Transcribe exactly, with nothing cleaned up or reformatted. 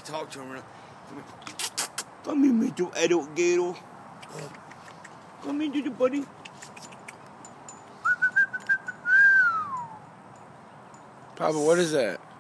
talk to him. Come here, Mister Adult Gator. Come into the buddy. Papa, what is that?